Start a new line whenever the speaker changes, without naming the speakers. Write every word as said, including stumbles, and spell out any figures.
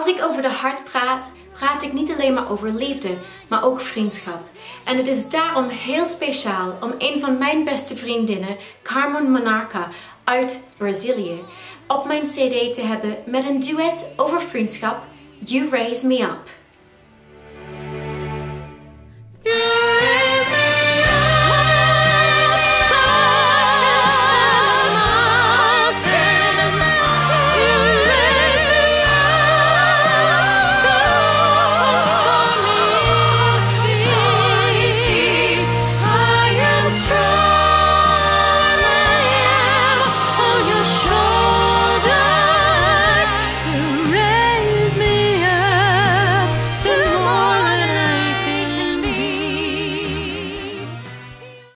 Als ik over de hart praat, praat ik niet alleen maar over liefde, maar ook vriendschap. En het is daarom heel speciaal om een van mijn beste vriendinnen, Carmen Monarca uit Brazilië, op mijn cd te hebben met een duet over vriendschap, You Raise Me Up.